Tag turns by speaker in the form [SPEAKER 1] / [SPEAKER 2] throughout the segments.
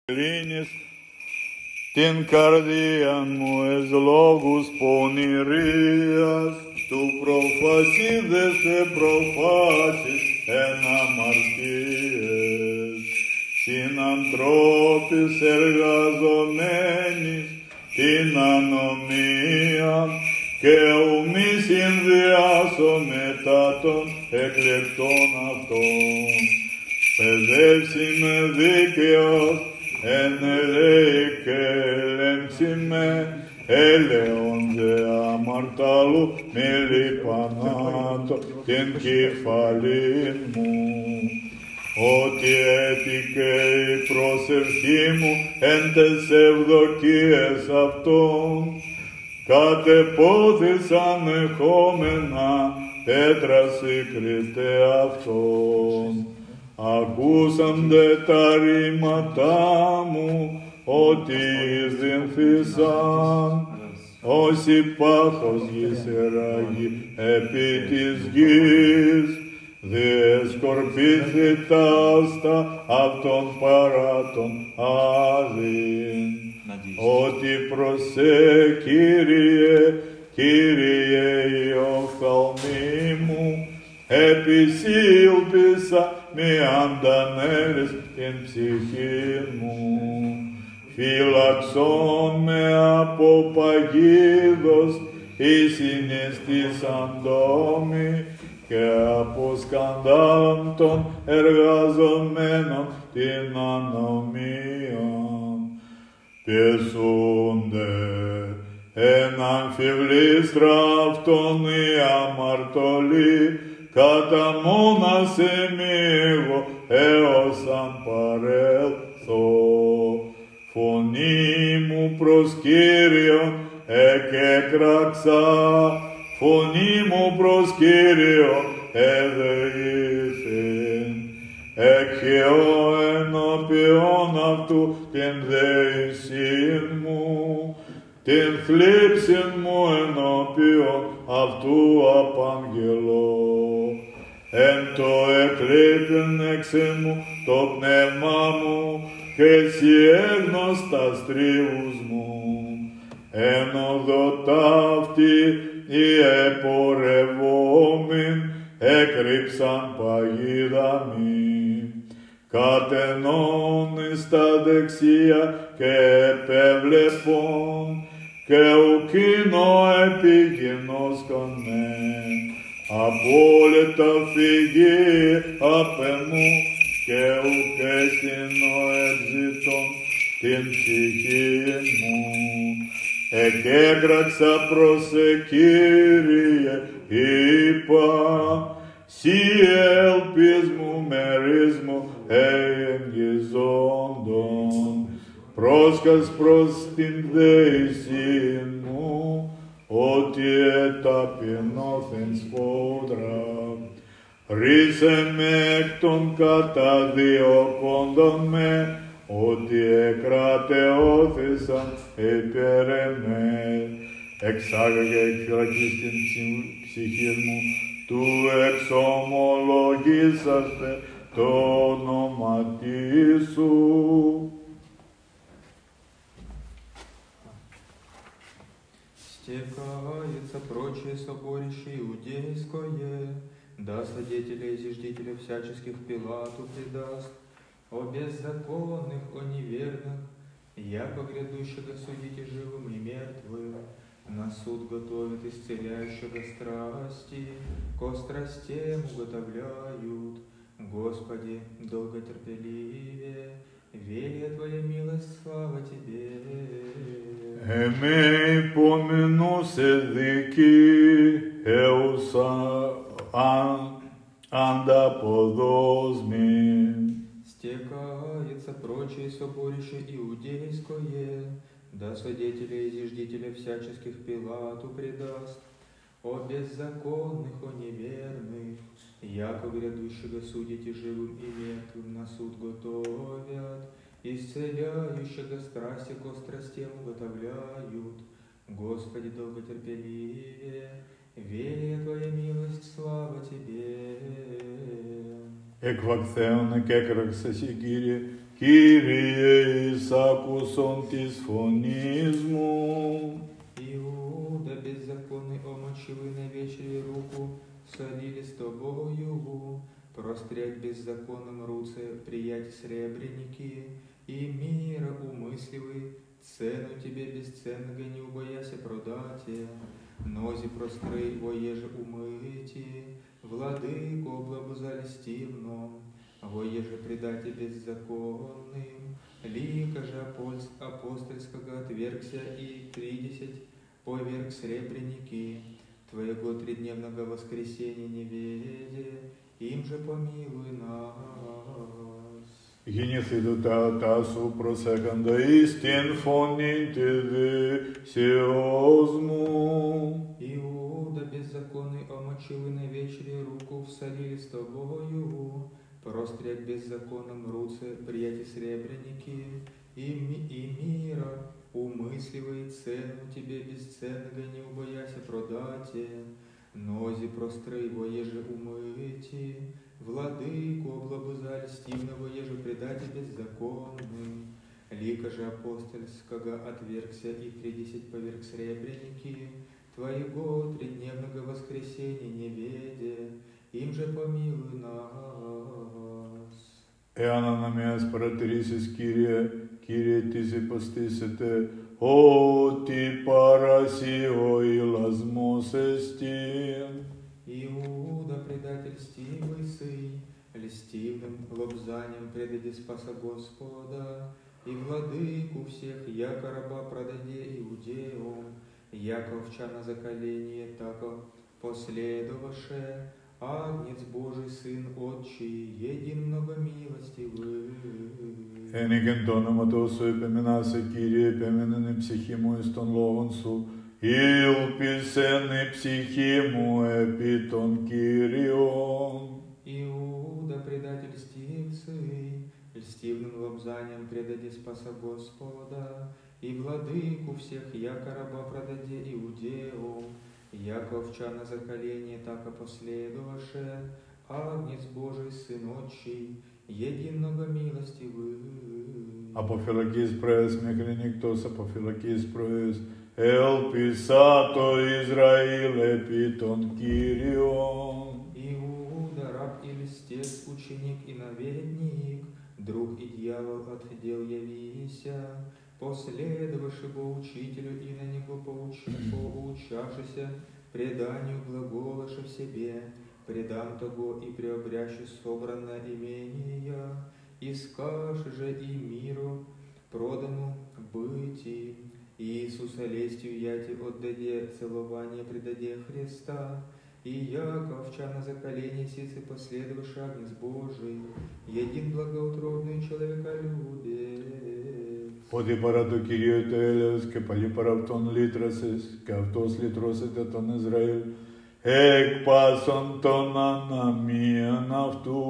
[SPEAKER 1] Κλείνεις την καρδία μου εις λόγους πονηρίας, του προφασίδες σε προφάσεις εν αμαρτίες. Συνανθρώπης εργαζομένης την ανομία και ουμή συνδυάσω μετά των εκλεκτών αυτών. Παιδεύσει με δίκαιος εν ελέη και ελέγξει με έλεον δε αμαρτάλου μη λιπανάτω την κεφαλήν μου. Ότι έτυχε η προσευχή μου εν τες ευδοκίες αυτών, κατεπόθησαν εχόμενα πέτρα σύγκριτε αυτών. Ακούσαντε τα ρήματά μου, ότι εισδυνθήσαν, όσοι πάχος γης εράγει επί της γης, διεσκορπήθη τα άστα αυτών παρά τον άδειν. Ότι προσέ Κύριε, Κύριε η οφθαλμή μου, επισύλπισα μη αντανέλεις την ψυχή μου. Φύλαξον με από παγίδος εις συναισθήσαν τόμοι και από σκανδάλων των εργαζομένων την ανομία. Πιεσούνται εν αμφιβλήστρα αυτών η αμαρτωλή, κατά μόνας εμίγω έως αν παρέλθω. Φωνή μου προς Κύριον εκέκραξα, φωνή μου προς Κύριον εδεήθην. Εκχαιώ ενώπιον αυτού την δεησίν μου, την θλίψην μου ενώπιον αυτού απαγγελώ. Εν το εκλείπεν εξ μου το πνεύμα μου και εσύ έγνωστα στρίβους μου. Εν οδό ταύτη οι επορευόμην έκρυψαν παγίδα μη. Κατενών εις τα δεξιά και επέβλεπον και ουκίνο επιγινώσκον με. Απόλυτα φυγή απ' εμού και ουκ έστεινο εξητών την ψυχή μου. Εκέκραξα προς Κύριε, είπα, σοι ελπίς μου μερίς μου εγγυζόντων. Πρόσκας προς την δεησίν μου, ότι εταπεινώθεν σφόδρα. Ρίσε με εκ των καταδιώκοντων με, ότι εκρατεώθησαν υπέρ εμέ. Εξάγαγε εκφυλακής την ψυχή μου, του εξομολογήσαστε το όνοματί σου.
[SPEAKER 2] Стекается прочее соборище иудейское, да свидетелей и зиждителей всяческих Пилату предаст, о беззаконных, о неверных, яко грядущего судите живым и мертвым, на суд готовят исцеляющего страсти, ко страстям уготовляют. Господи, долготерпеливее, велия Твоя милость, слава Тебе.
[SPEAKER 1] Εμέ υπομενούσε δικαίουσα ανταποδόσμην.
[SPEAKER 2] Стекается прочее соборище иудейское, да свидетелей и зиждителей всяческих Пилату предаст, о беззаконных, о неверных, яко грядущего судите живым и мертвым на суд готовят, исцеляющего страсти ко страстям уготовляют. Господи, долготерпеливее, велия Твоя милость, слава Тебе.
[SPEAKER 1] Εκβακθέων εκέκραξες, Κύριε, Kyrie Исакусон тис фонизму.
[SPEAKER 2] Иуда беззаконный омочивый на вечере руку, солили с тобою, прострять беззаконным руце, приять сребреники, и мира умысливый, цену тебе бесценного не убояся продати, нози прострый воеже умыти, владыку облабузали стивно, воеже предати беззаконным, лика же апостольского отвергся и 30 поверг сребреники, твоего тридневного воскресения неведе, им же помилуй нас.
[SPEAKER 1] Γινηθήτω τάσου προσέχοντα εις την φωνή τη δυσεώς μου.
[SPEAKER 2] Иуда беззаконный омочил и на вечере руку всолили с тобою, прострять беззаконным руце, прияти сребреники, и мира умысливай цену тебе бесценного не убояся продати, нози прострый воеже умыти, владыку облабузали стивного еже предати беззаконным, лика же апостольского отвергся и 30 поверг сребреники, твоего тридневного воскресения неведе, им же помилуй нас.
[SPEAKER 1] Εάν αναμίας παρατηρήσεις, Κύριε, τις υποστήσετε, ότι παρασύ ο ηλασμός εστίν.
[SPEAKER 2] Иуда, предатель стивый сын, льстивым лобзанием предади спаса Господа, и владыку всех, яко раба продаде иудею, яко овча на заколение, тако последоваше, Агнец Божий, Сын Отчий, един многомилостивый.
[SPEAKER 1] Ένικεν το όνομα τόσο επεμενάσε, Κύριε, επέμενεν η ψυχή μου εις των λόγων σου, ήλπισεν η ψυχή μου επί των Κύριων.
[SPEAKER 2] Иуда, предатель стивцы, льстивным лобзанием предаде спаса Господа, и владыку всех, яко раба продаде иудею, яко овча на заколение, тако последоваше, Агнец Божий, Сын Отчий, един многомилостивый.
[SPEAKER 1] Από φυλακής προές μέχρι νύκτος, από φυλακής προές, ελπίσα το Ισραήλ επί των Κύριων.
[SPEAKER 2] Иуда, раб и льстец, ученик и наверник, друг и дьявол от дел явися, последовавши бы учителю и на него поучашися, преданию глаголаша в себе, предам того и приобрящу собранное имение, и скажи же и миру продану быти, Иисуса лестью яти отдаде целование предаде Христа, и яко овча на заколене сицы последовавший Агнец Божий, един благоутробный человеколюбец.
[SPEAKER 1] Ότι παρά το Κυρίο το έλεος και πάλι παρά αυτόν λύτρασες, και αυτός λυτρώσεται τον Ισραήλ, εκ πάσων των αναμίαν αυτού.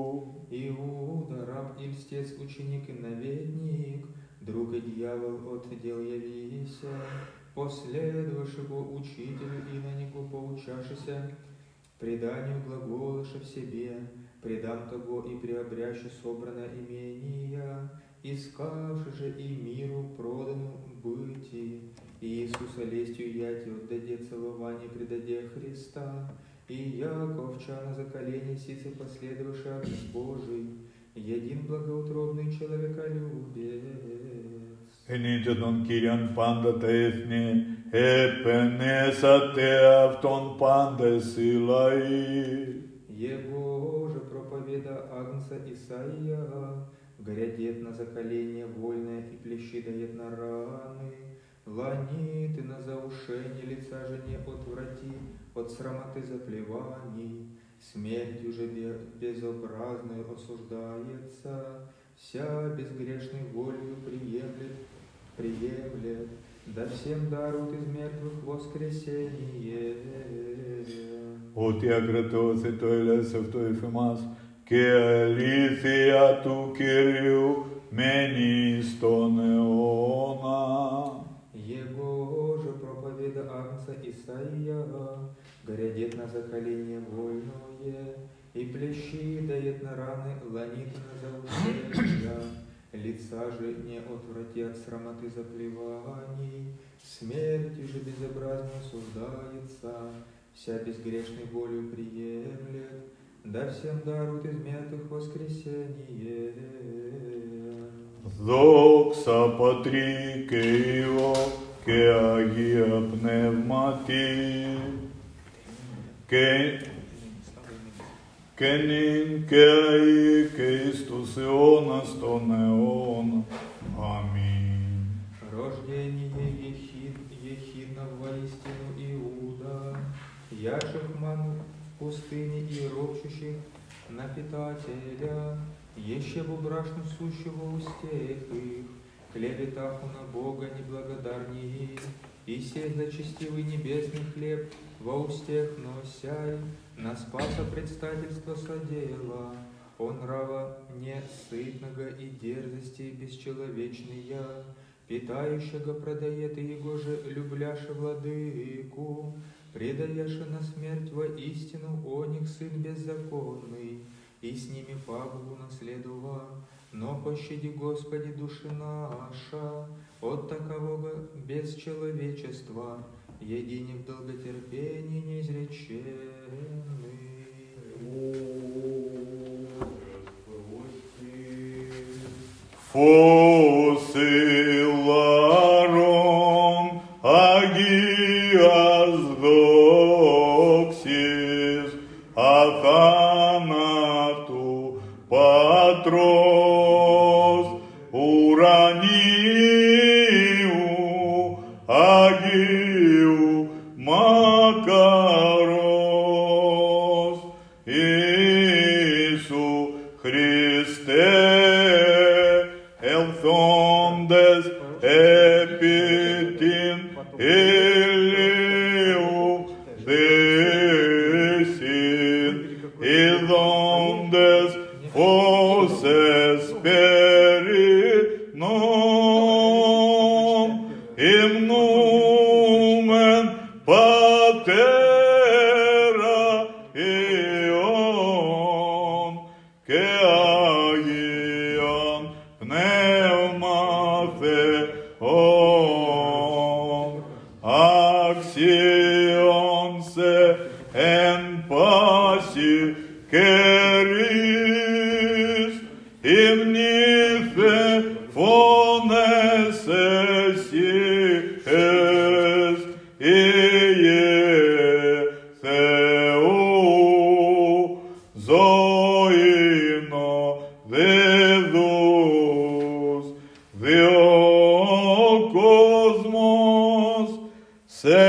[SPEAKER 2] Иуда, раб и льстец, ученик и наверник, друг и дьявол от дел явися, последовавшего учителю и на него поучашися, преданию глаголаша в себе, предам того и приобрящу собранное имение, искавши же и миру продану быти, Иисуса лестью яти отдаде целование предаде Христа, и яко овча на заколене сицы последовавший Агнец Божий, един благоутробный человеколюбец.
[SPEAKER 1] Ενείτε τον Κύριον πάντα τα έθνη, επενέσατε αυτόν πάντες οι λαοί.
[SPEAKER 2] Его же проповеда Агнца Исаия, грядет на заколение вольное и плещи дает на раны, ланит и на заушение лица жене отврати, от срамоты заплеваний, смертью же безобразной осуждается, вся безгрешной волею приемлет, да всем дарует из мертвых воскресение.
[SPEAKER 1] Ότι ακρατώθη το έλεος αυτό εφ' και αλήθεια του Κυρίου μένει στον αιώνα.
[SPEAKER 2] Его же проповеда Агнца Исаия, грядет на заколение вольное, и плещи дает на раны, ланит на заушения, лица же не отврати от срамоты заплеваний, смертью же безобразно осуждается, вся безгрешной волю приемлет, да всем дарует из мертвых воскресение.
[SPEAKER 1] Δόξα Πατρί και Υιό και Αγία Πνεύματι και νυν και αεί και εις τους αιώνας των αιώνων. Αμήν.
[SPEAKER 2] Рождение Ехидна воистину Иуда, яших ману в пустыне и ропщущих на питателя, еще в брашну сущего устех их, клеветаху на Бога неблагодарней, и сей зачестивый небесный хлеб во устех носяй, на спаса предстательство содела, он нрава несытного и дерзости бесчеловечная, питающего продает и его же любляше владыку, предаяше на смерть во истину о них сын беззаконный, и с ними пагубу наследува, но пощади, Господи, души наша, от такового бесчеловечества, едине в долготерпении неизреченный.
[SPEAKER 1] Φωσιλάρων Αγίας δόξης αθάνατου Πατρός ουρανίου Αγίου Μακαρός Ιησού Χριστέ ελθόντες επί την ηλίου δύσιν, ειδώντες φως εσπερινών, υμνούμεν Πατέρα Υιόν και Αγίον Πνεύμα Θεόν, αξιόν σε εν πάση καιρής, υμνήθε φωνές εσύχες, Υιε Θεού, ζωήνο δεδούς, διό κόσμος σε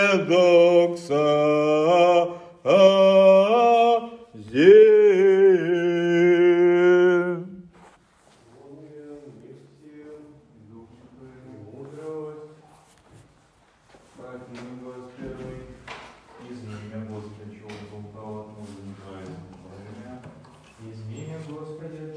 [SPEAKER 1] δοξάζει.
[SPEAKER 2] Измени, Господи,